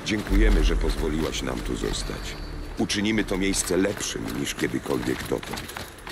Dziękujemy, że pozwoliłaś nam tu zostać. Uczynimy to miejsce lepszym niż kiedykolwiek dotąd.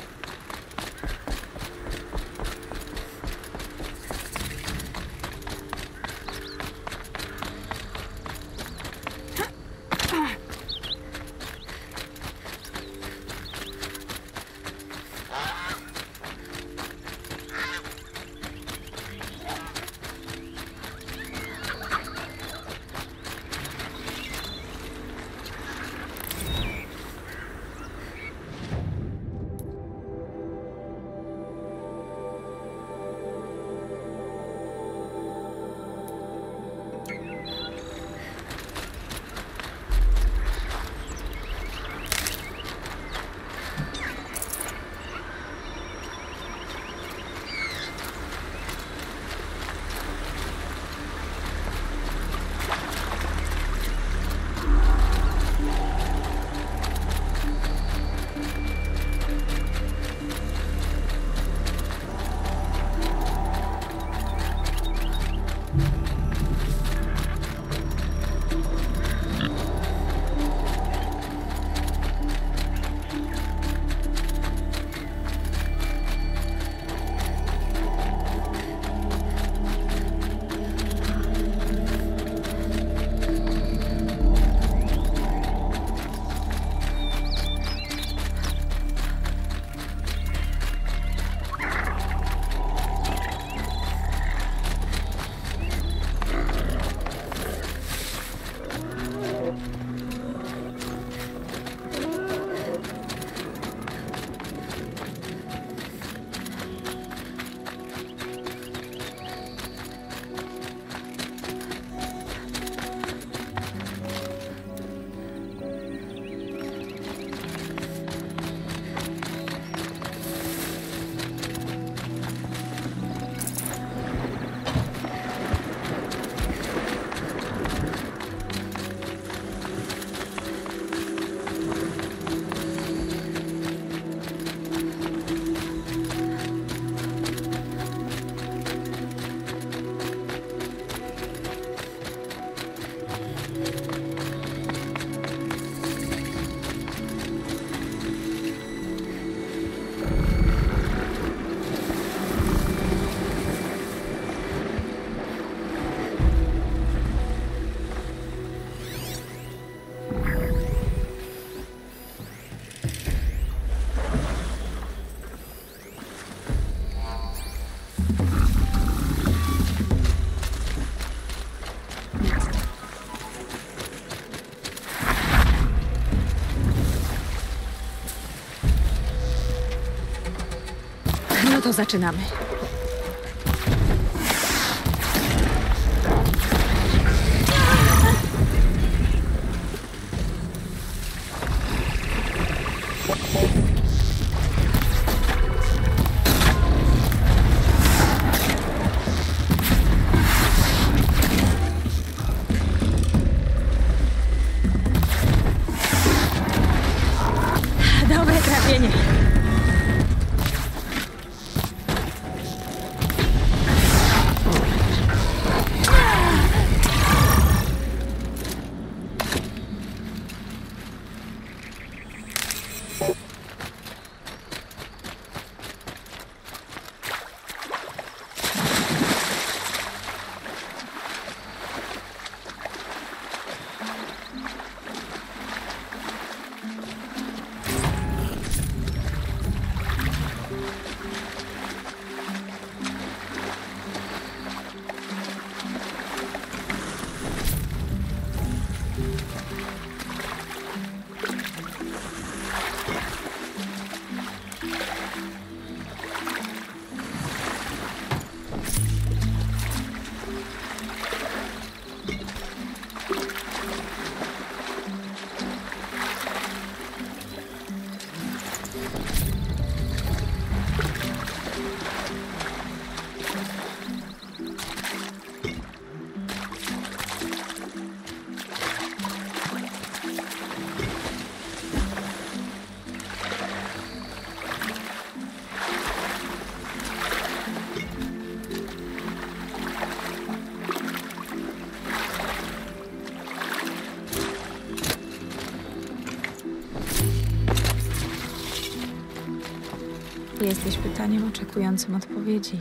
No to zaczynamy. Dobre trafienie. jesteś pytaniem oczekującym odpowiedzi.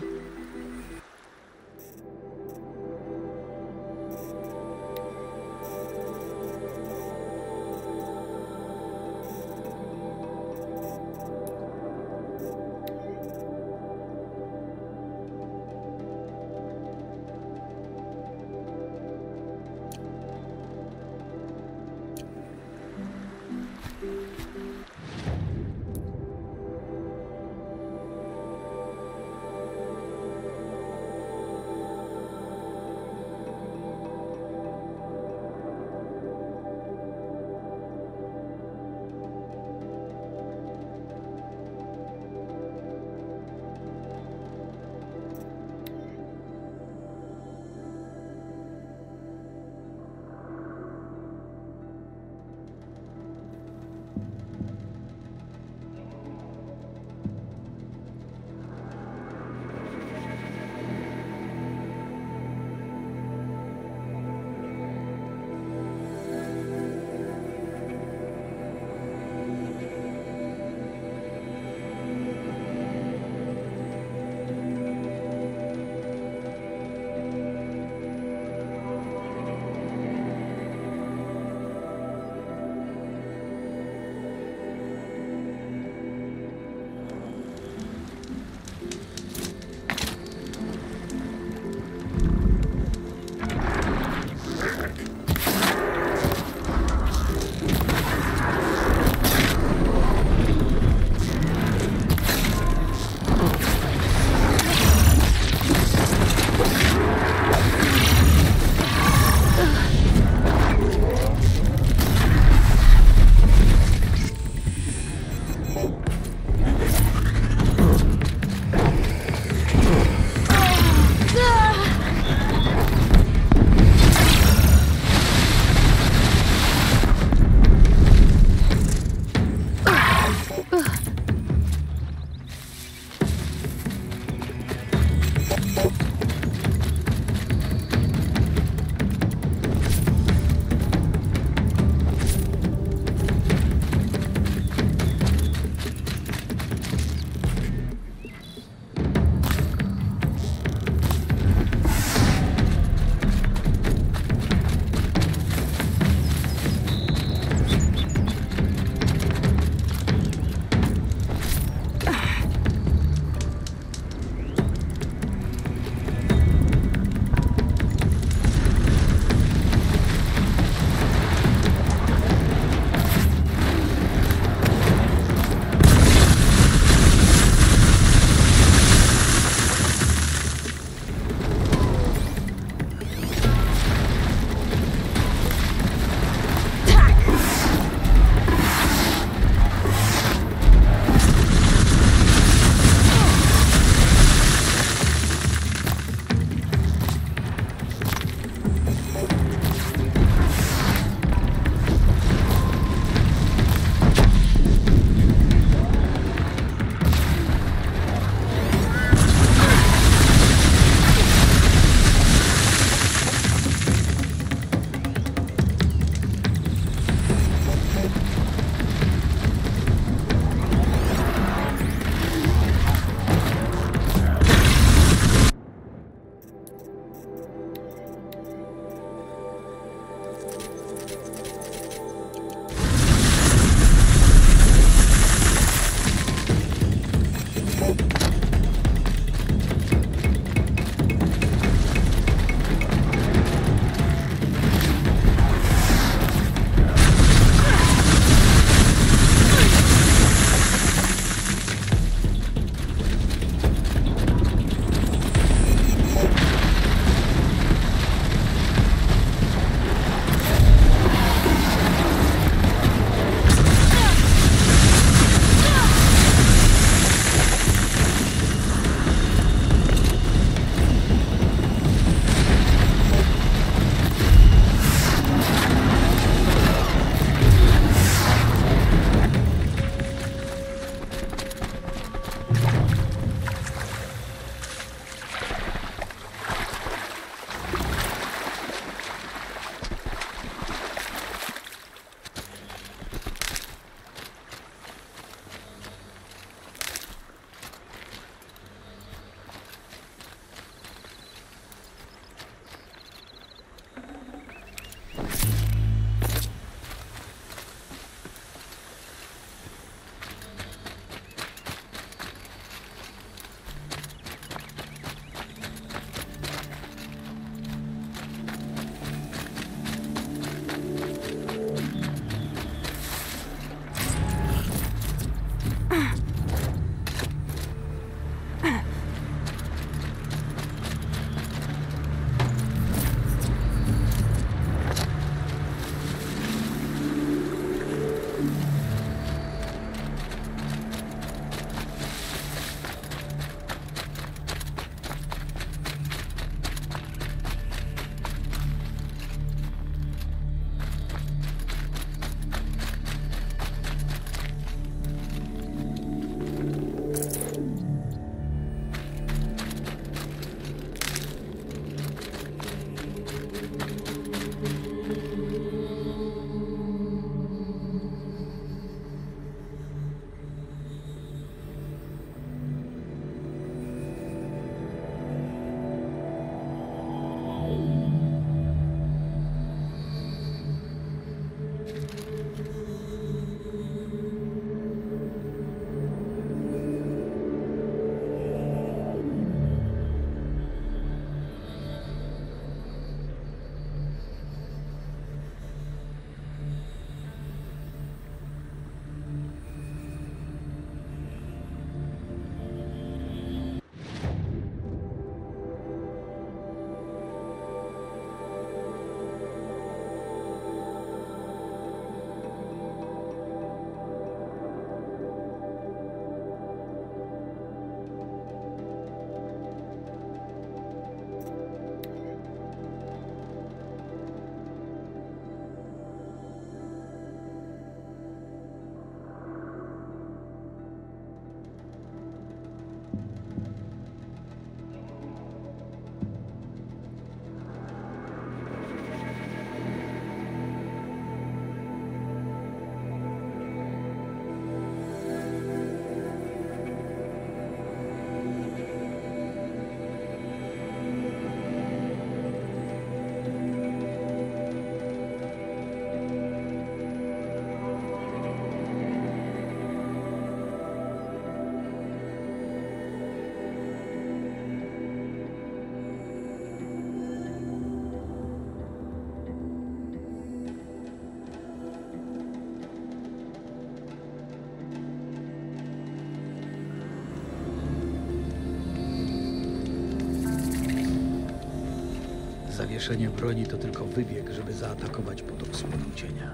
Zawieszenie broni to tylko wybieg, żeby zaatakować pod obsługą cienia.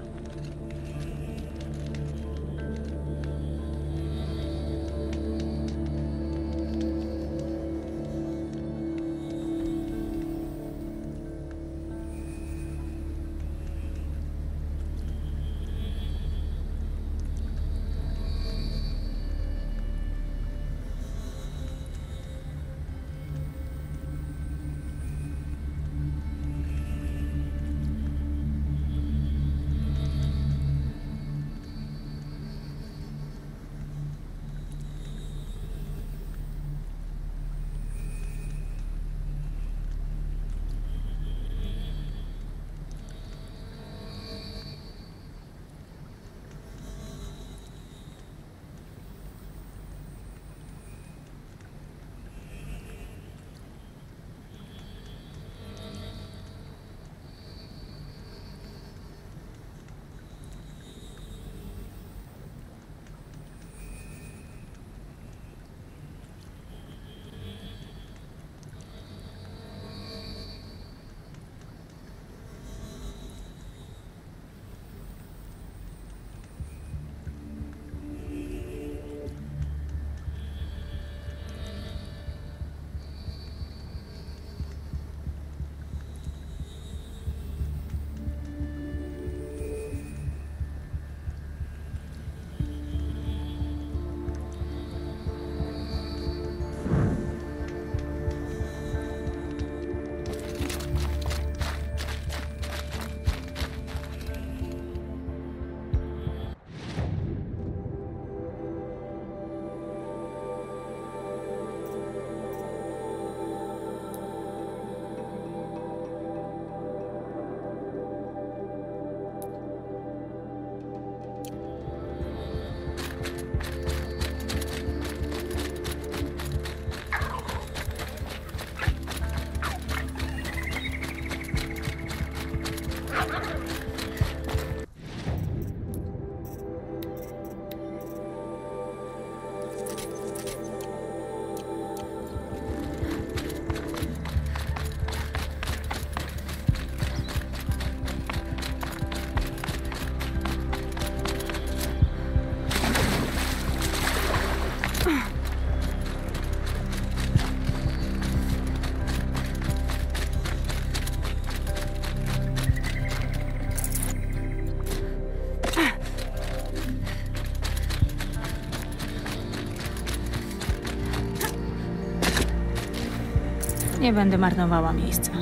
Nie będę marnowała miejsca.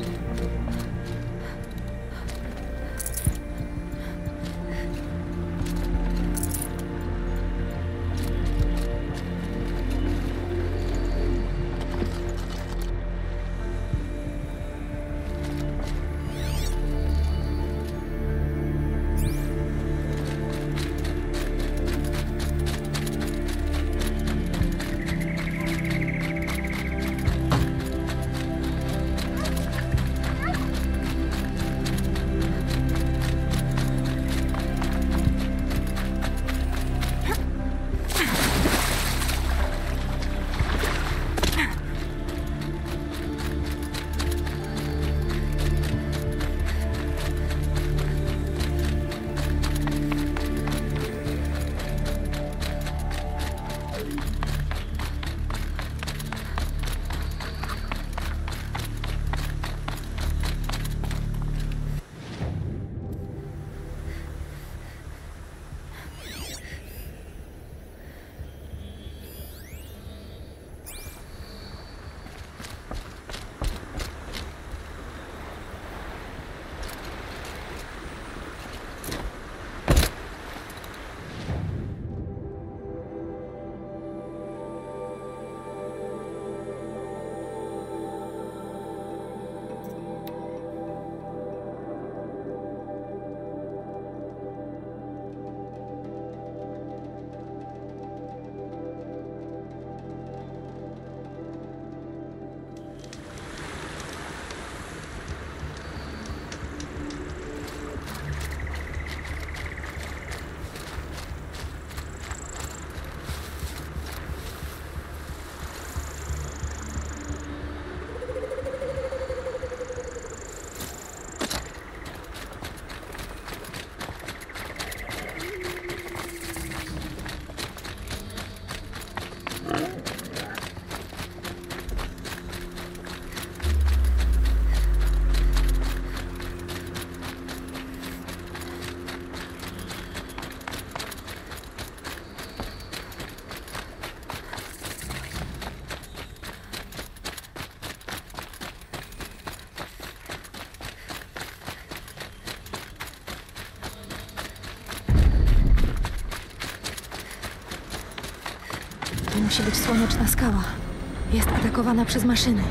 musi być słoneczna skała. Jest atakowana przez maszyny.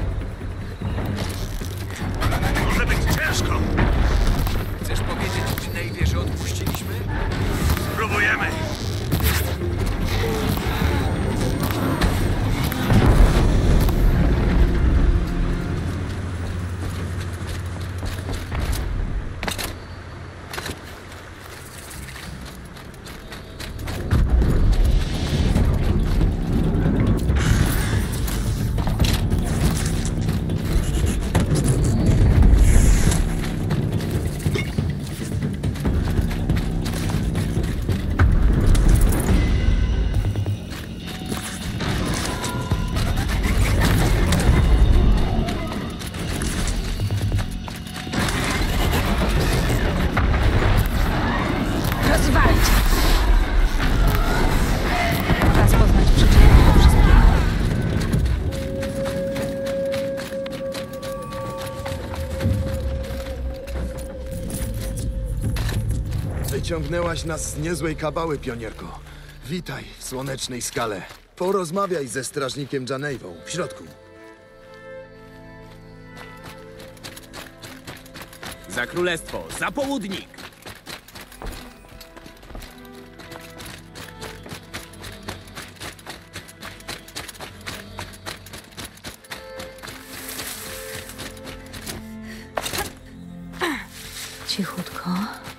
Może być ciężko. Chcesz powiedzieć, czy Navie, że odpuściliśmy? Spróbujemy. Rozwalić! Czas poznać przyczynę tego wszystkiego. Wyciągnęłaś nas z niezłej kabały, pionierko. Witaj w słonecznej skale. Porozmawiaj ze strażnikiem Janejwą w środku. Za królestwo, za południk! Cichutko.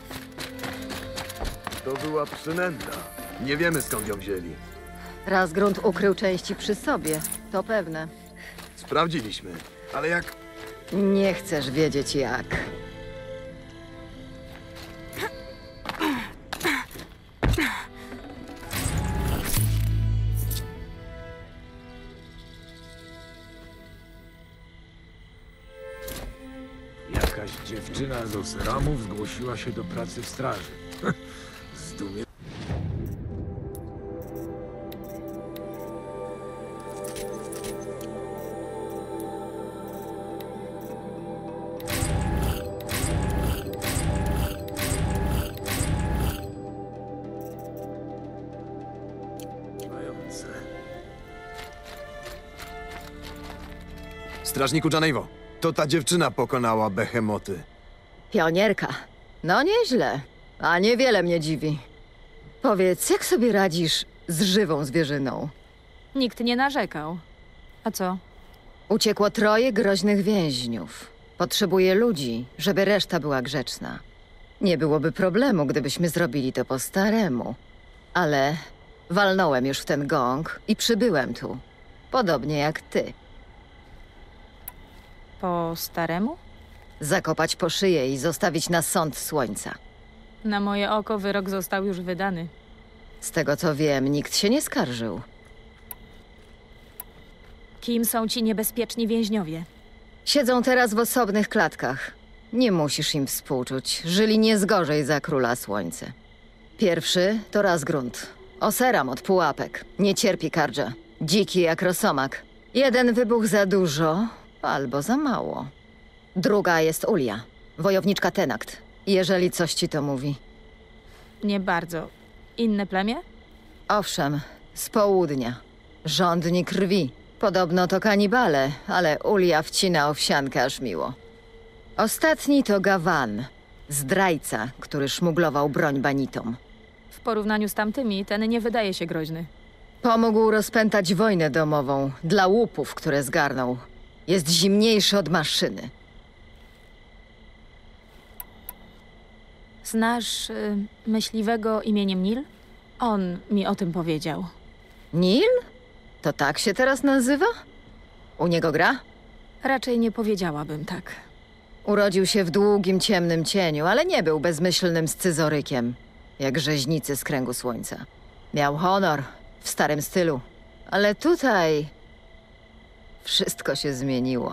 To była przynęta. Nie wiemy, skąd ją wzięli. Razgrunt ukrył części przy sobie, to pewne. Sprawdziliśmy, ale jak... Nie chcesz wiedzieć jak. Jakaś dziewczyna z Oseramów zgłosiła się do pracy w straży. Zdumie... Strażniku Janejwo, to ta dziewczyna pokonała behemoty. Pionierka. No nieźle, a niewiele mnie dziwi. Powiedz, jak sobie radzisz z żywą zwierzyną? Nikt nie narzekał. A co? Uciekło 3 groźnych więźniów. Potrzebuję ludzi, żeby reszta była grzeczna. Nie byłoby problemu, gdybyśmy zrobili to po staremu. Ale walnąłem już w ten gong i przybyłem tu. Podobnie jak ty. Po staremu? Zakopać po szyję i zostawić na sąd słońca. Na moje oko wyrok został już wydany. Z tego co wiem, nikt się nie skarżył. Kim są ci niebezpieczni więźniowie? Siedzą teraz w osobnych klatkach. Nie musisz im współczuć. Żyli nie zgorzej za króla słońce. Pierwszy to Razgrunt. Oseram od pułapek. Nie cierpi Kardża. Dziki jak rosomak. Jeden wybuch za dużo, albo za mało. Druga jest Ulia. Wojowniczka Tenakt. Jeżeli coś ci to mówi. Nie bardzo. Inne plemię? Owszem, z południa. Żądni krwi. Podobno to kanibale, ale Ulia wcina owsiankę aż miło. Ostatni to Gawan. Zdrajca, który szmuglował broń banitom. W porównaniu z tamtymi, ten nie wydaje się groźny. Pomógł rozpętać wojnę domową dla łupów, które zgarnął. Jest zimniejszy od maszyny. Znasz myśliwego imieniem Nil? On mi o tym powiedział. Nil? To tak się teraz nazywa? U niego gra? Raczej nie powiedziałabym tak. Urodził się w długim, ciemnym cieniu, ale nie był bezmyślnym scyzorykiem, jak rzeźnicy z kręgu słońca. Miał honor, w starym stylu. Ale tutaj... wszystko się zmieniło.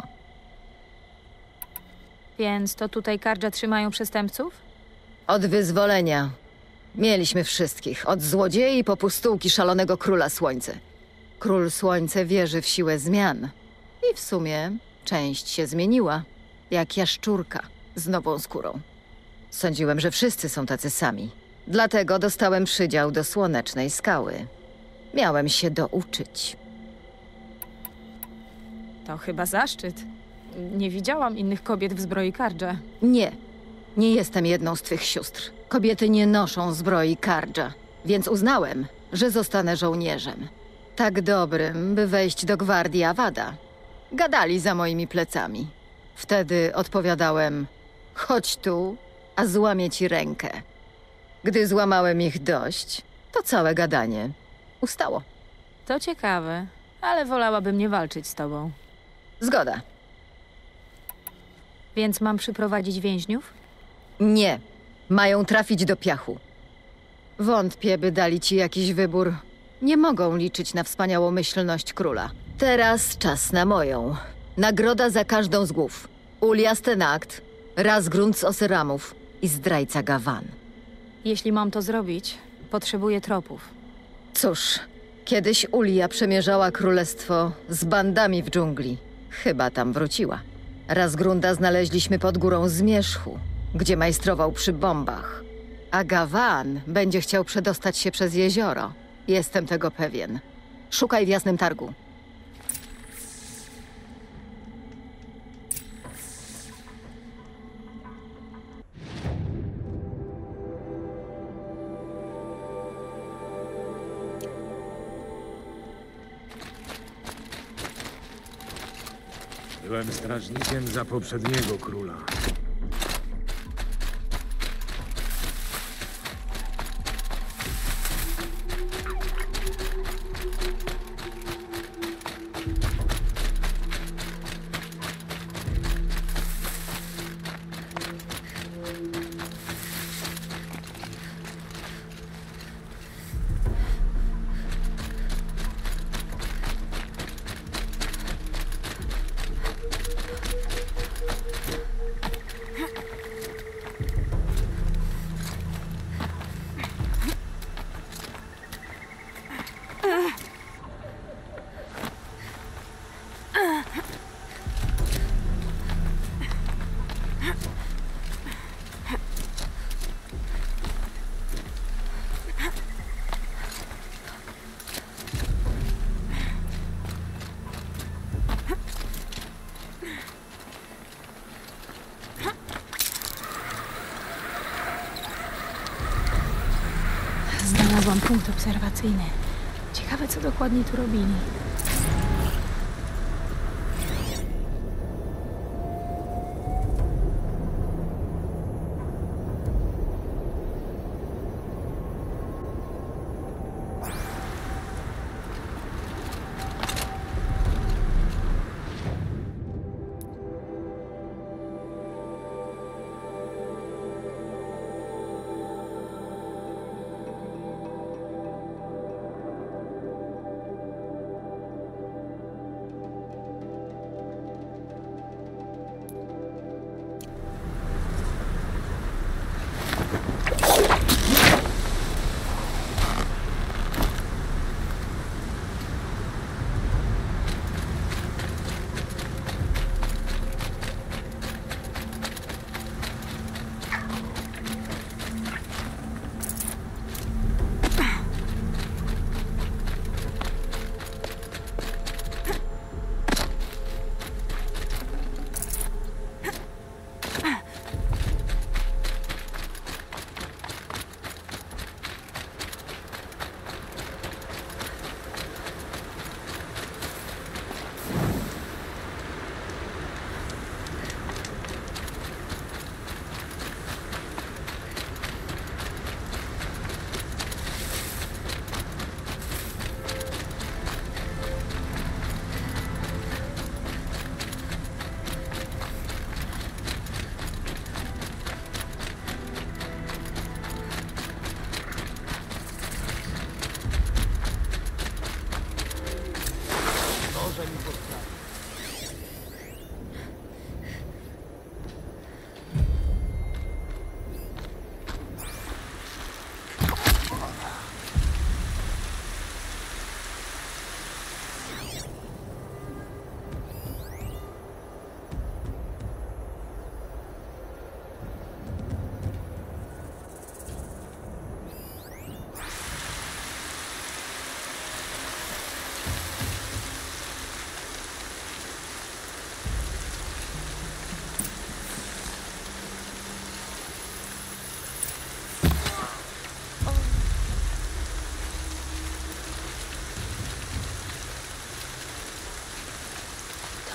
Więc to tutaj Kardża trzymają przestępców? Od wyzwolenia. Mieliśmy wszystkich, od złodziei po pustułki szalonego króla słońca. Król słońce wierzy w siłę zmian. I w sumie część się zmieniła. Jak jaszczurka z nową skórą. Sądziłem, że wszyscy są tacy sami. Dlatego dostałem przydział do Słonecznej Skały. Miałem się douczyć. To chyba zaszczyt. Nie widziałam innych kobiet w zbroi Kardża. Nie, nie jestem jedną z twych sióstr. Kobiety nie noszą zbroi Kardża, więc uznałem, że zostanę żołnierzem. Tak dobrym, by wejść do gwardii Awada. Gadali za moimi plecami. Wtedy odpowiadałem: chodź tu, a złamię ci rękę. Gdy złamałem ich dość, to całe gadanie ustało. To ciekawe, ale wolałabym nie walczyć z tobą. Zgoda. Więc mam przyprowadzić więźniów? Nie. Mają trafić do piachu. Wątpię, by dali ci jakiś wybór. Nie mogą liczyć na wspaniałomyślność króla. Teraz czas na moją. Nagroda za każdą z głów. Ulia Stenakt, Razgrunt z Oseramów i zdrajca Gavan. Jeśli mam to zrobić, potrzebuję tropów. Cóż, kiedyś Ulia przemierzała królestwo z bandami w dżungli. Chyba tam wróciła. Razgrunda znaleźliśmy pod górą Zmierzchu, gdzie majstrował przy bombach. A Gavan będzie chciał przedostać się przez jezioro. Jestem tego pewien. Szukaj w Jasnym Targu. Byłem strażnikiem za poprzedniego króla. Znalazłam punkt obserwacyjny. Ciekawe, co dokładnie tu robili.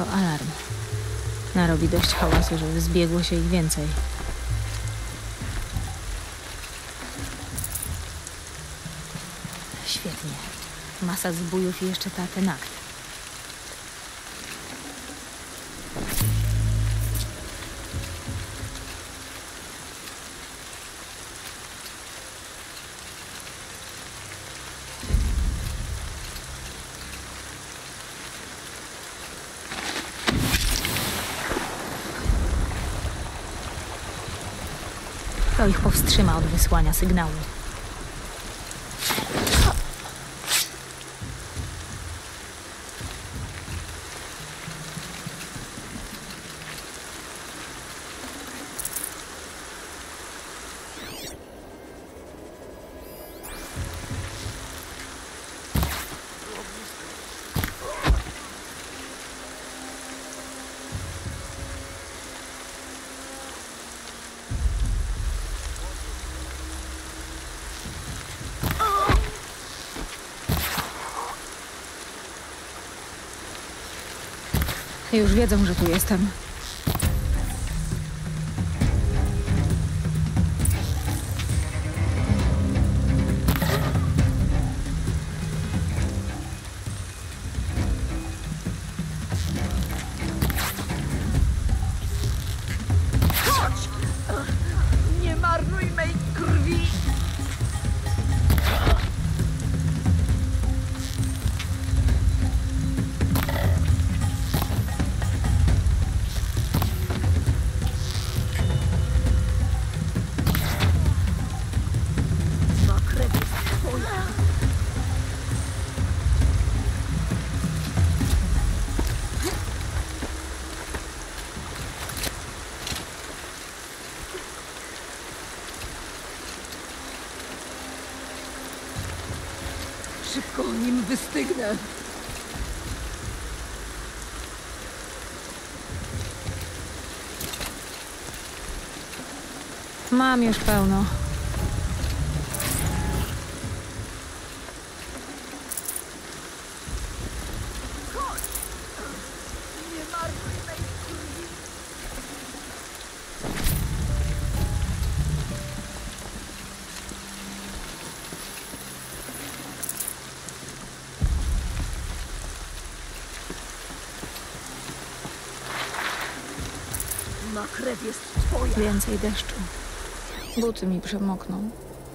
To alarm. Narobi dość hałasu, żeby zbiegło się ich więcej. Świetnie. Masa zbójów i jeszcze ten akt. To ich powstrzyma od wysłania sygnału. Już wiedzą, że tu jestem. Nie marnuj mej krwi! Ma krew jest twoja! Szybko, nim wystygnę! Mam już pełno. Nie marnuj mej krwi! Ma krew jest twoja! Więcej deszczu. Buty mi przemokną.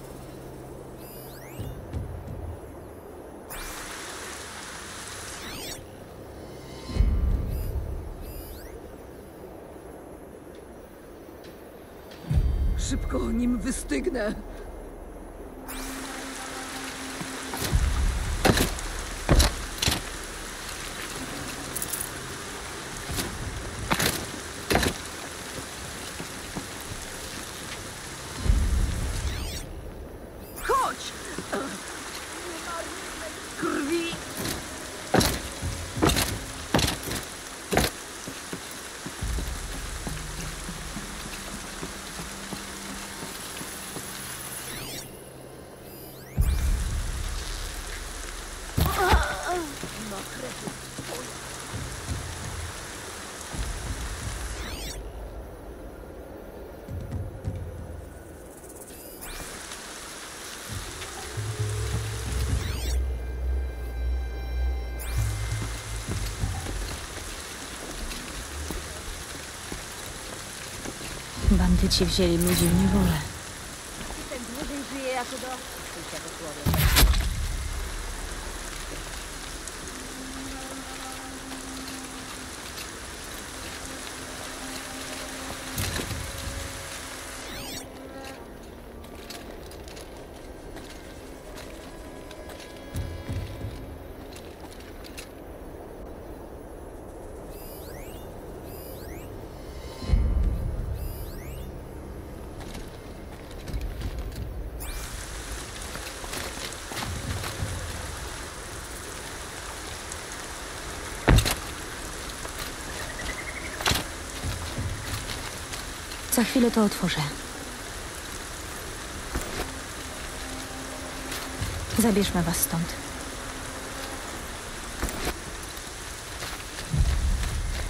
Szybko, nim wystygnę! Chodź! Nie marnuj mej krwi! Ma krew jest twoja! Bandyci wzięli ludzi w niewolę. Ten dłużej żyje jako do... Za chwilę to otworzę. Zabierzmy was stąd.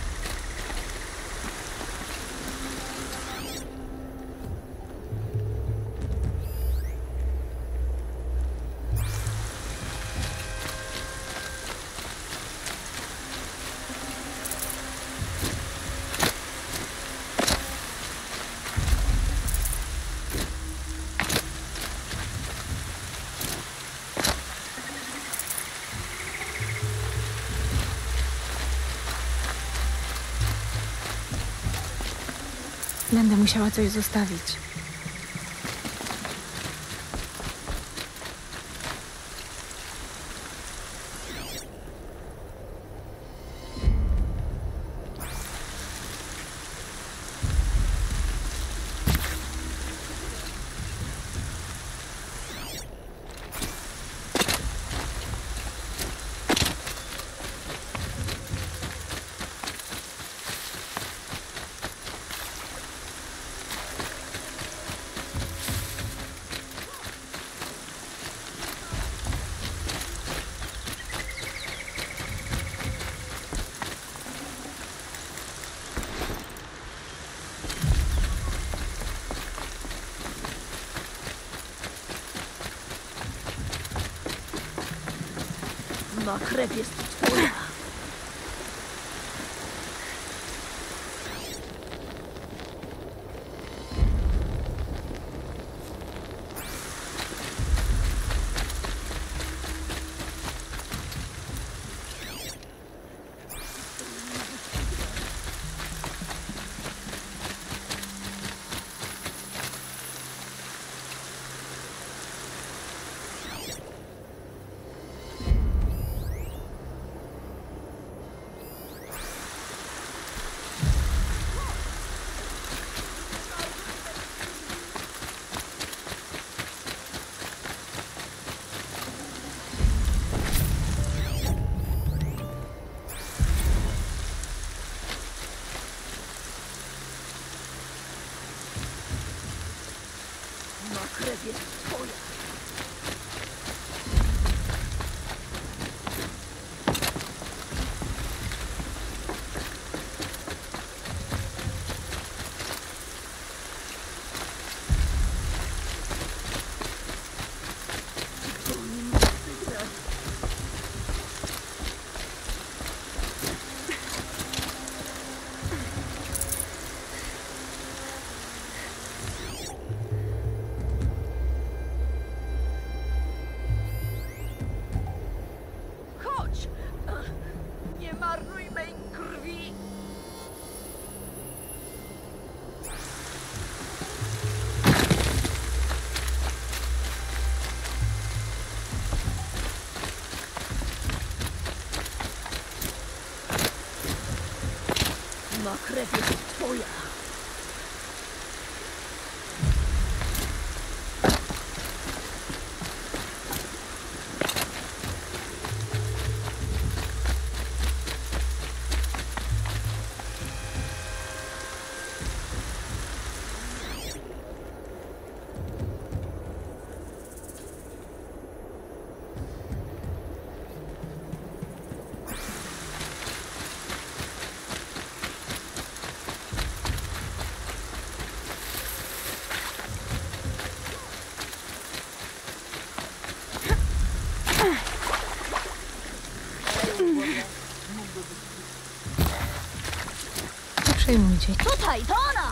Będę musiała coś zostawić. Ma krew jest twoja. Ma krew jest twoja. Chodź! Nie marnuj mej krwi! Ma krew jest twoja. Nie przejmujcie. Tutaj, to ona!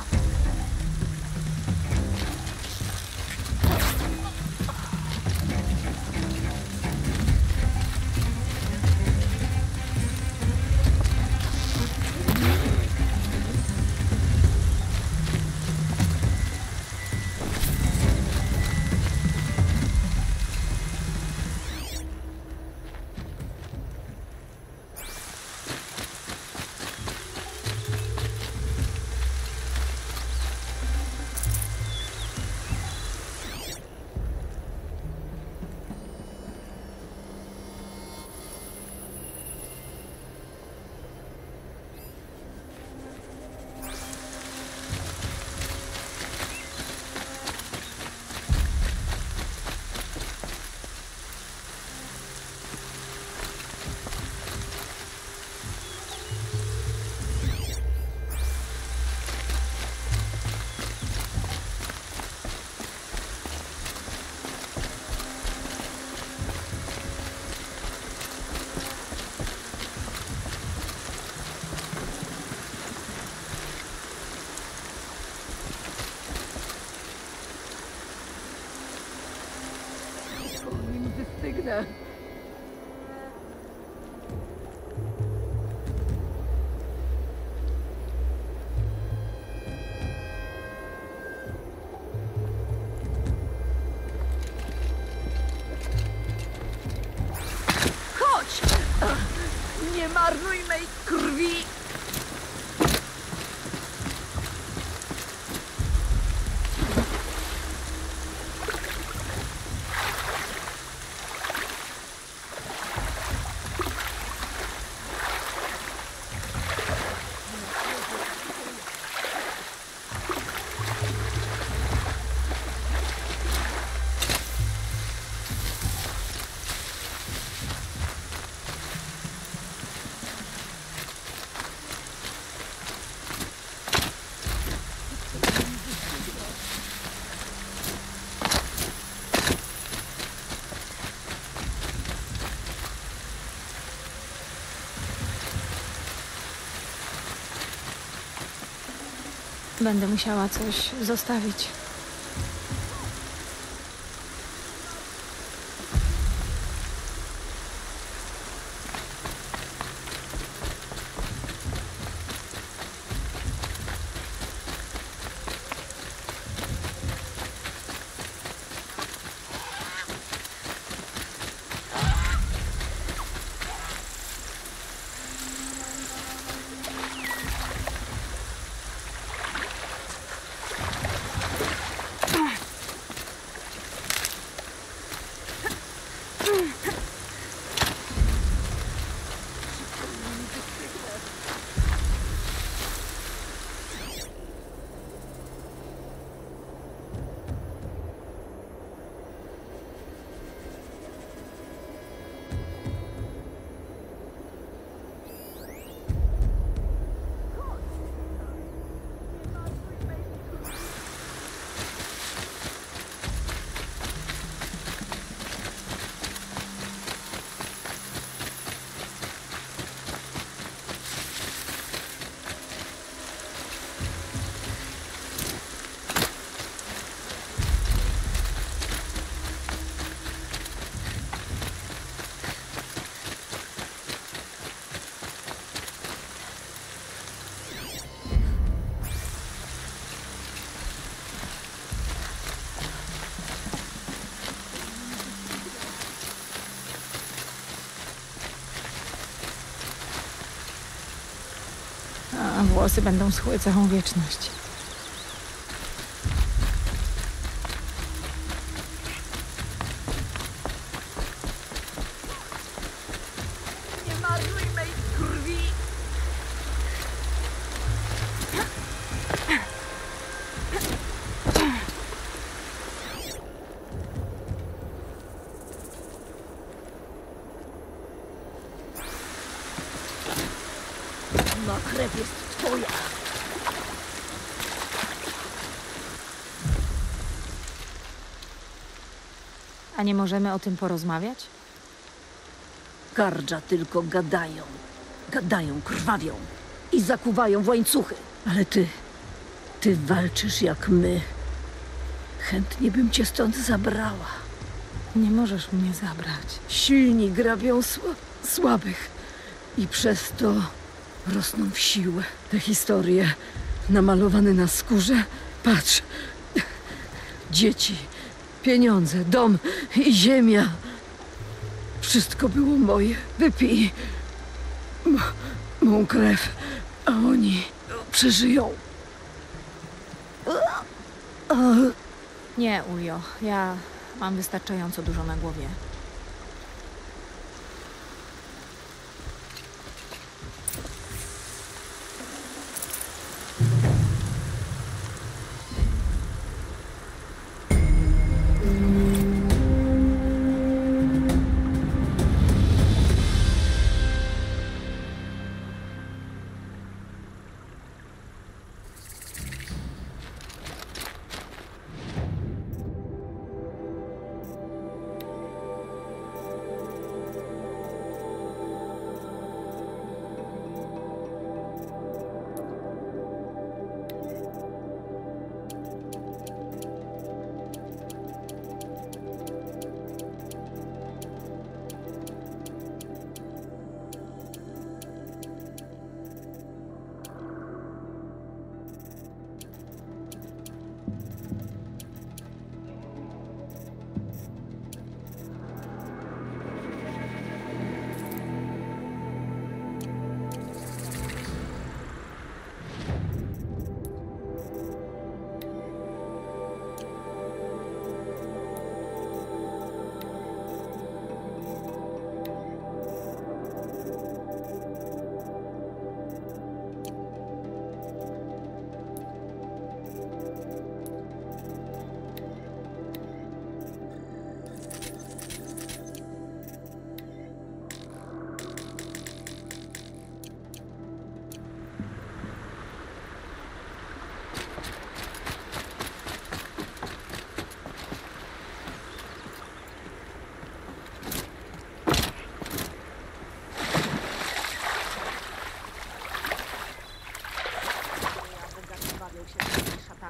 Nim wystygnę. marnuj mej krwi! Będę musiała coś zostawić. A włosy będą schły całą wieczność. Nie marnuj mej krwi! Ma krew jest twoja! A nie możemy o tym porozmawiać? Gardża tylko gadają. Gadają, krwawią i zakuwają w łańcuchy. Ale ty walczysz jak my. Chętnie bym cię stąd zabrała. Nie możesz mnie zabrać. Silni grabią słabych i przez to rosną w siłę. Te historie namalowane na skórze. Patrz. Dzieci, pieniądze, dom i ziemia. Wszystko było moje. Wypij mą krew, a oni przeżyją. Nie, Ulio. Ja mam wystarczająco dużo na głowie.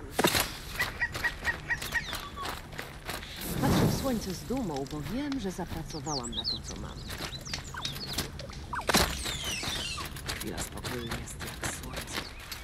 Patrzę w słońce z dumą, bo wiem, że zapracowałam na to, co mam. Chwila spokoju jest jak słońce.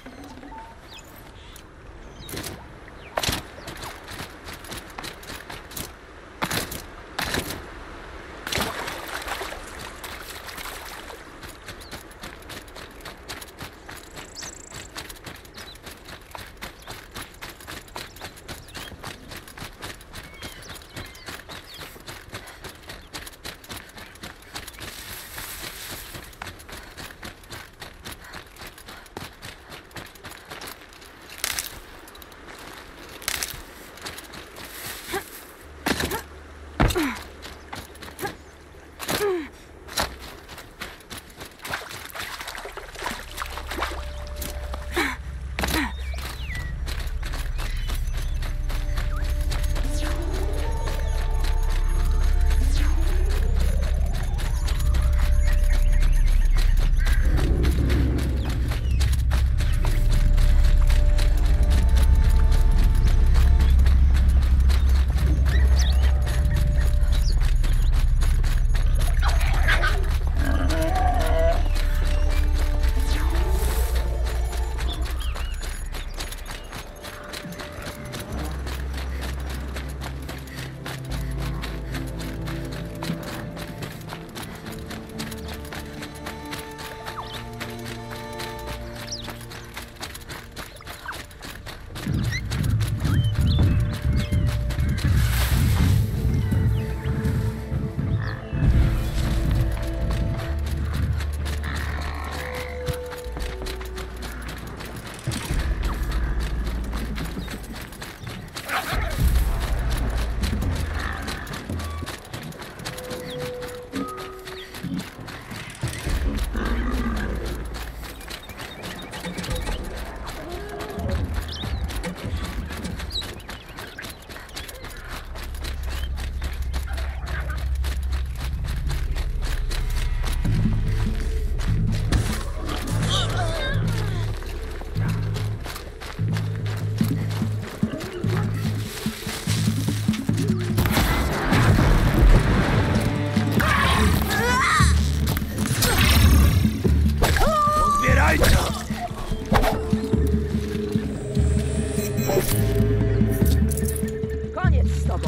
Koniec z tobą.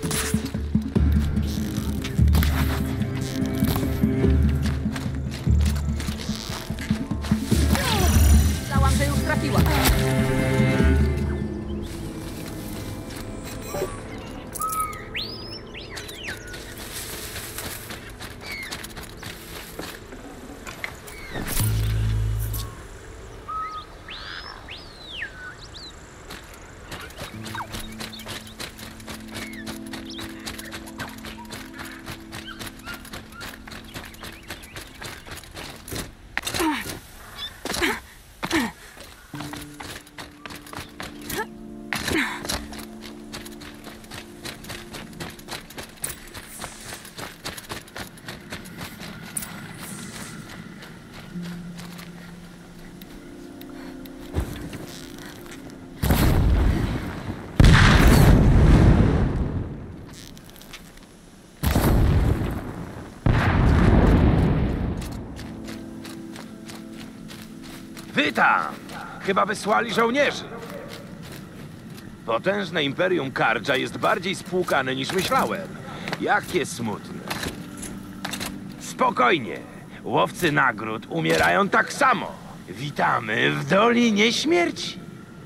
Myślałam, że już trafiła. Witam! Chyba wysłali żołnierzy. Potężne imperium Kardża jest bardziej spłukane niż myślałem. Jakie smutne. Spokojnie. Łowcy nagród umierają tak samo. Witamy w Dolinie Śmierci.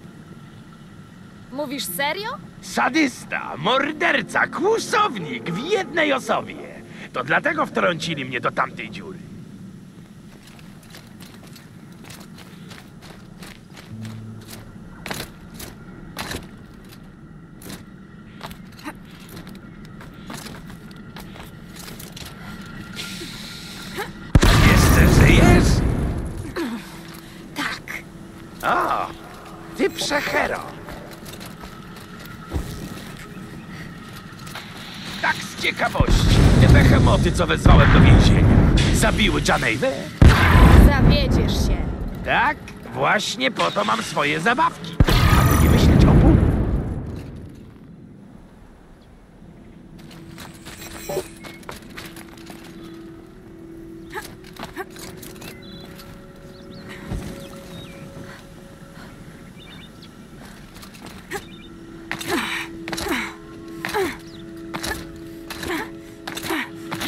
Mówisz serio? Sadysta, morderca, kłusownik w jednej osobie. To dlatego wtrącili mnie do tamtej dziury. Jeszcze żyjesz? Tak. O, ty przechero. Tak z ciekawości. Te behemoty, co wezwałem do więzienia, zabiły Janejwę? Zawiedziesz się. Tak? Właśnie po to mam swoje zabawki. Aby nie myśleć o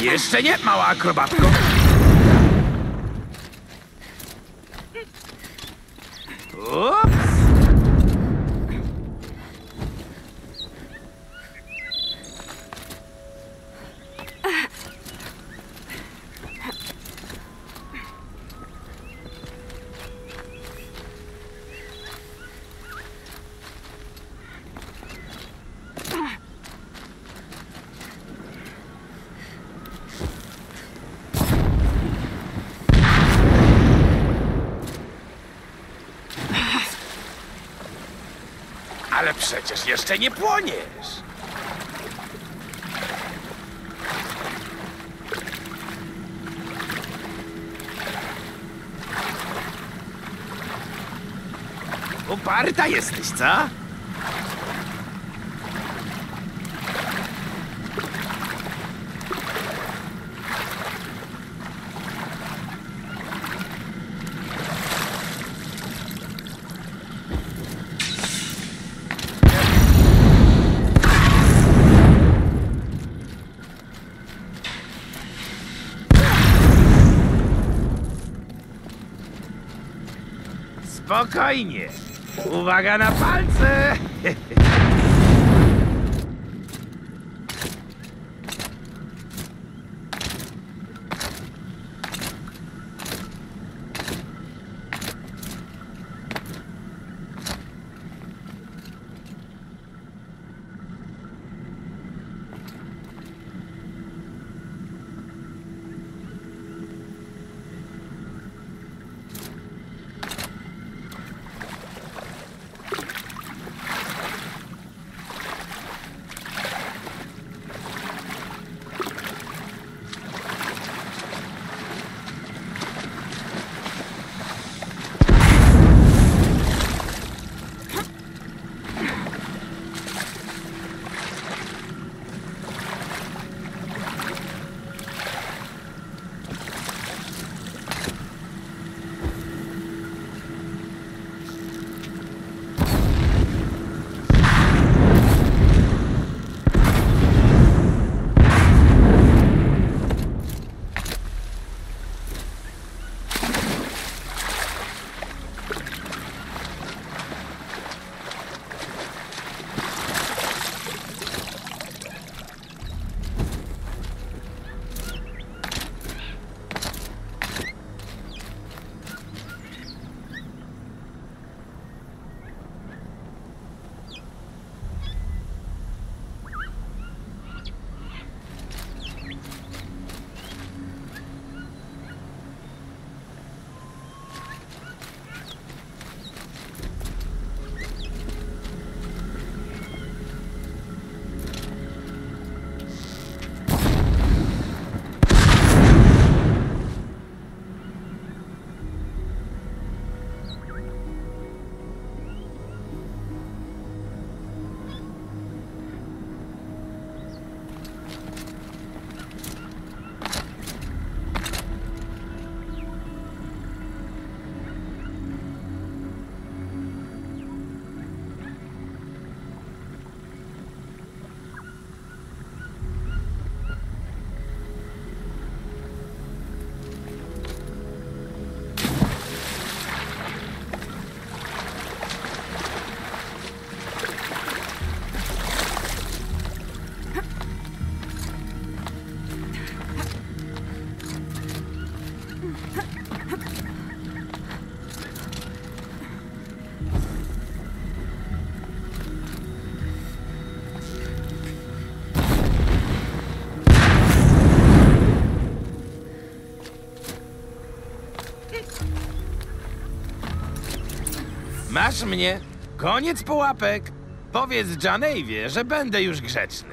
Jeszcze nie, mała akrobatko. Ups! Ale przecież jeszcze nie płoniesz. Uparta jesteś, co? Spokojnie. Uwaga na palce. Masz mnie. Koniec pułapek. Powiedz Jane'ie, że będę już grzeczny.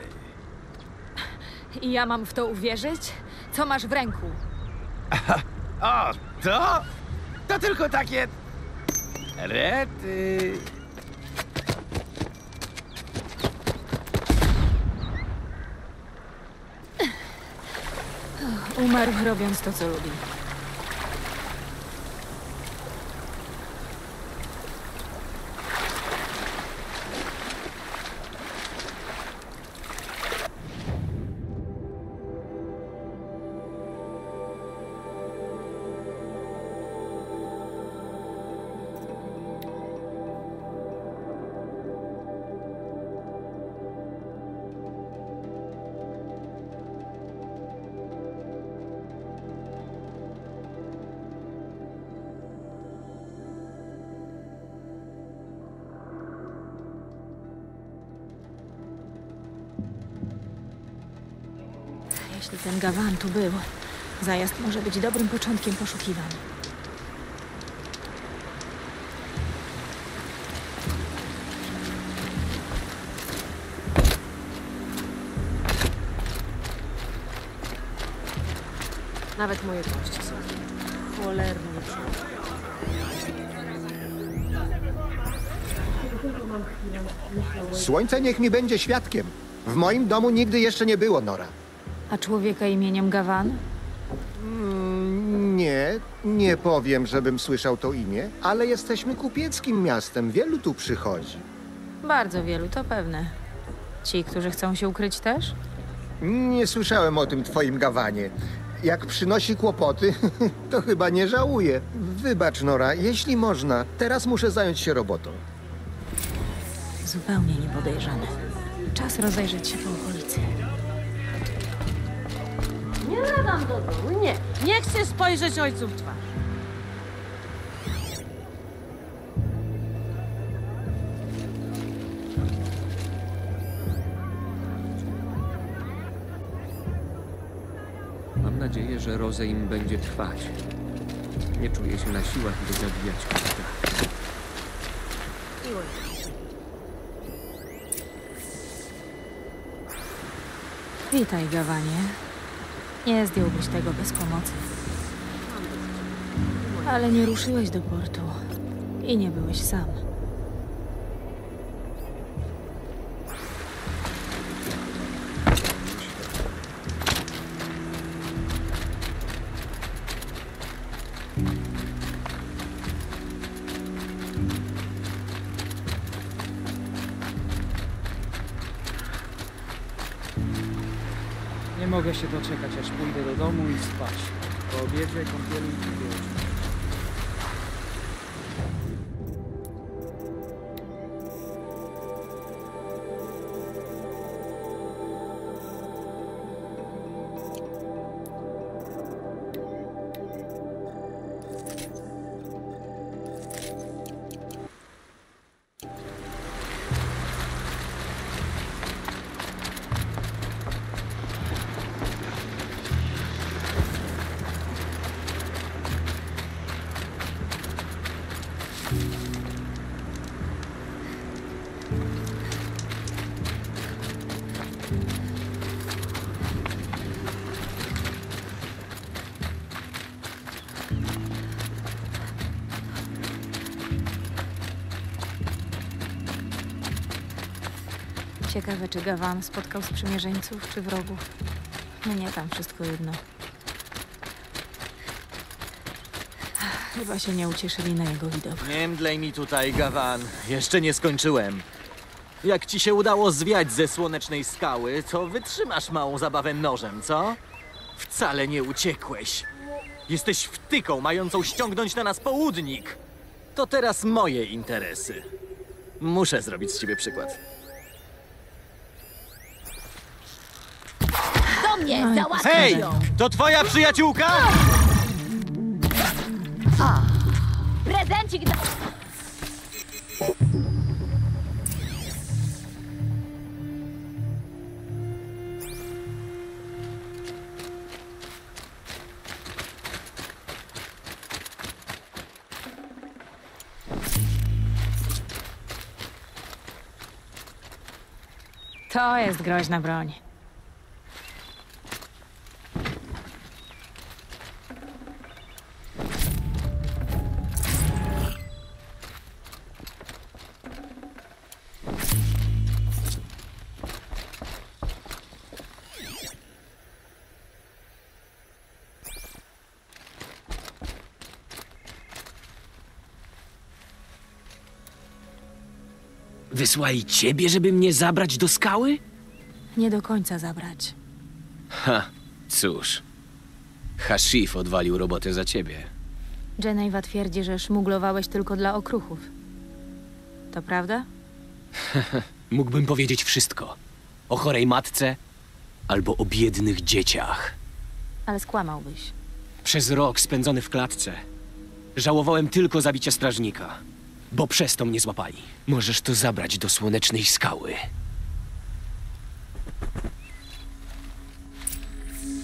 I ja mam w to uwierzyć? Co masz w ręku? O, to? To tylko takie... rety... Umarł robiąc to, co lubi. Jeśli ten Gawan tu był, zajazd może być dobrym początkiem poszukiwań. Nawet moje kości są cholernie przykre. Słońce niech mi będzie świadkiem. W moim domu nigdy jeszcze nie było Nora. A człowieka imieniem Gawan? Nie powiem, żebym słyszał to imię, ale jesteśmy kupieckim miastem. Wielu tu przychodzi. Bardzo wielu, to pewne. Ci, którzy chcą się ukryć też? Nie słyszałem o tym twoim Gawanie. Jak przynosi kłopoty, to chyba nie żałuje. Wybacz, Nora, jeśli można, teraz muszę zająć się robotą. Zupełnie niepodejrzane. Czas rozejrzeć się po okolicy. Nie nadam do domu, nie. Nie chcę spojrzeć ojcu w twarz. Mam nadzieję, że rozejm będzie trwać. Nie czuję się na siłach, by zabijać kogoś. Witaj, Gawanie. Nie zdjąłbyś tego bez pomocy. Ale nie ruszyłeś do portu. I nie byłeś sam. Nie mogę się doczekać, aż pójdę do domu i spać. Po obiedzie, kąpieli i wieczór. Ciekawe, czy Gawan spotkał sprzymierzeńców, czy wrogów. Mnie tam wszystko jedno. Chyba się nie ucieszyli na jego widok. Nie mdlej mi tutaj, Gawan. Jeszcze nie skończyłem. Jak ci się udało zwiać ze słonecznej skały, to wytrzymasz małą zabawę nożem, co? Wcale nie uciekłeś. Jesteś wtyką mającą ściągnąć na nas południk. To teraz moje interesy. Muszę zrobić z ciebie przykład. Do mnie! Załatwię Hej! ją! To twoja przyjaciółka? Prezencik dla... To jest groźna broń. Wysłali ciebie, żeby mnie zabrać do skały? Nie do końca zabrać. Ha, cóż. Hashif odwalił robotę za ciebie. Geneva twierdzi, że szmuglowałeś tylko dla okruchów. To prawda? Mógłbym powiedzieć wszystko. O chorej matce albo o biednych dzieciach. Ale skłamałbyś. Przez rok spędzony w klatce żałowałem tylko zabicia strażnika, bo przez to mnie złapali. Możesz to zabrać do słonecznej skały.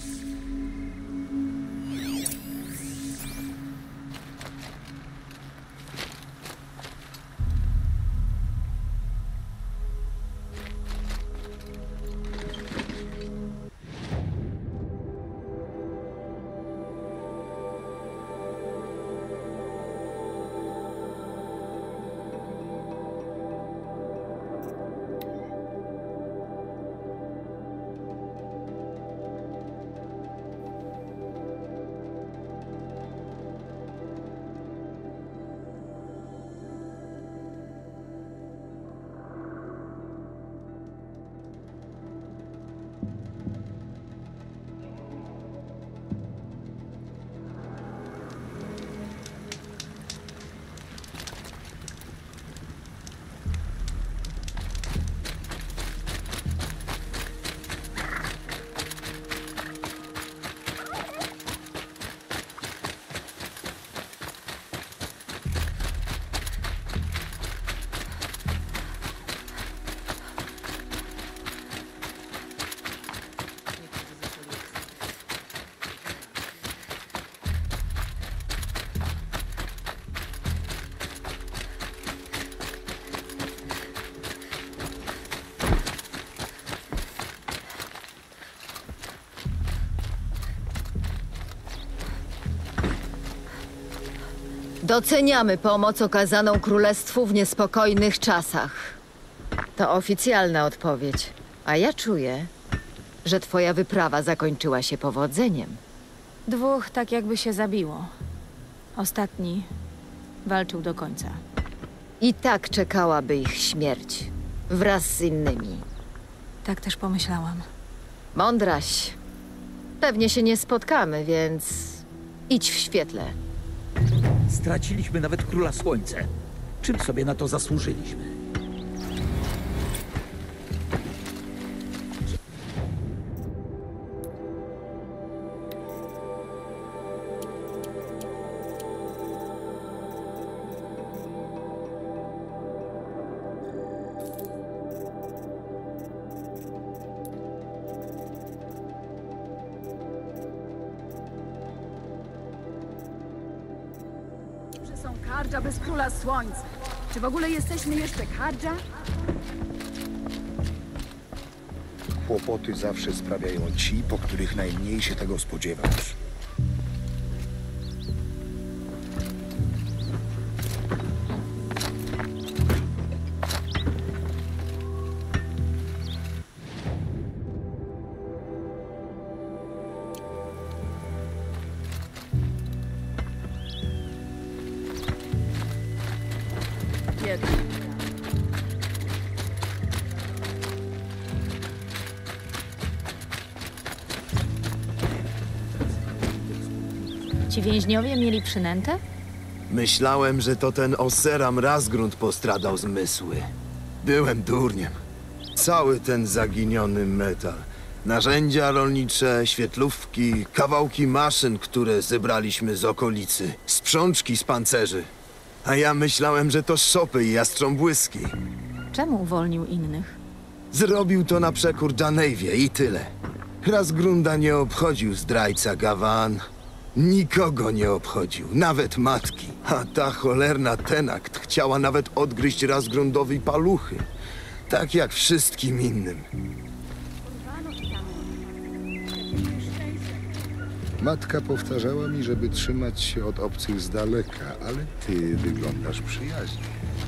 Doceniamy pomoc okazaną królestwu w niespokojnych czasach. To oficjalna odpowiedź. A ja czuję, że twoja wyprawa zakończyła się powodzeniem. 2 tak jakby się zabiło. Ostatni walczył do końca. I tak czekałaby ich śmierć. Wraz z innymi. Tak też pomyślałam. Mądraś. Pewnie się nie spotkamy, więc idź w świetle. Straciliśmy nawet Króla Słońce. Czym sobie na to zasłużyliśmy? Są Kardża bez Króla Słońca. Czy w ogóle jesteśmy jeszcze Kardża? Kłopoty zawsze sprawiają ci, po których najmniej się tego spodziewasz. Ci więźniowie mieli przynętę? Myślałem, że to ten Oseram Razgrund postradał zmysły. Byłem durniem. Cały ten zaginiony metal. Narzędzia rolnicze, świetlówki, kawałki maszyn, które zebraliśmy z okolicy. Sprzączki z pancerzy. A ja myślałem, że to szopy i jastrząbłyski. Czemu uwolnił innych? Zrobił to na przekór Janeivie i tyle. Razgrunda nie obchodził zdrajca Gavan. Nikogo nie obchodził, nawet matki. A ta cholerna Tenakt chciała nawet odgryźć Razgrundowi paluchy. Tak jak wszystkim innym. Matka powtarzała mi, żeby trzymać się od obcych z daleka, ale ty wyglądasz przyjaźnie.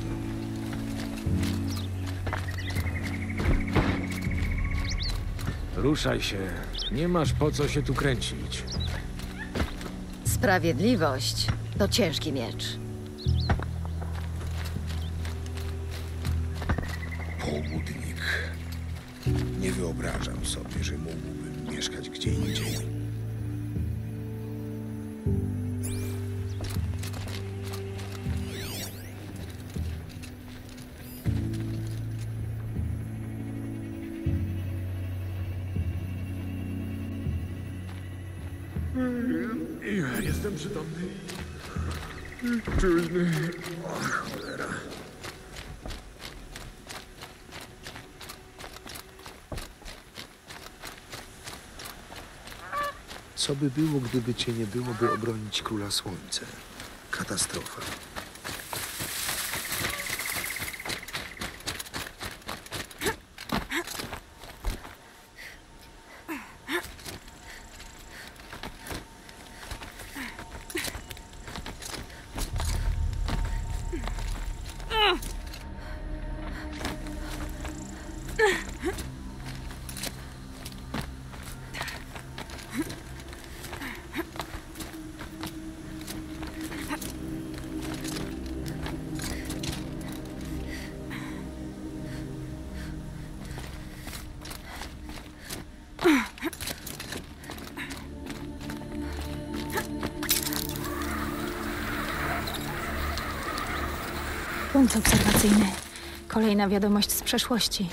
Ruszaj się. Nie masz po co się tu kręcić. Sprawiedliwość to ciężki miecz. Południk. Nie wyobrażam sobie, że mógłbym mieszkać gdzie indziej. Ja jestem przytomny. Czujny. O, cholera. Co by było, gdyby cię nie było, by obronić Króla Słońca? Katastrofa. Punkt obserwacyjny. Kolejna wiadomość z przeszłości.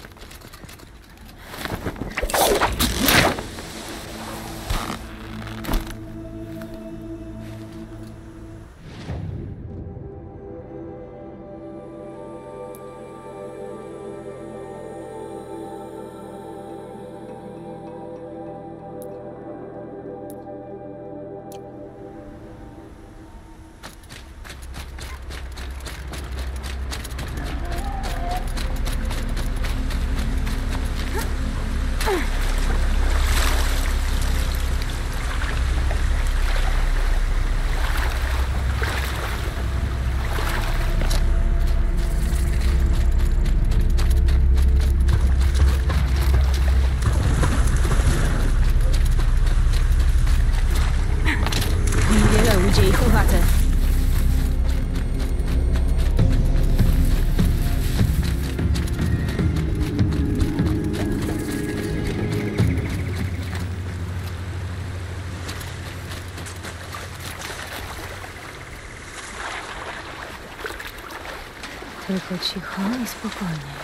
Tylko cicho i spokojnie.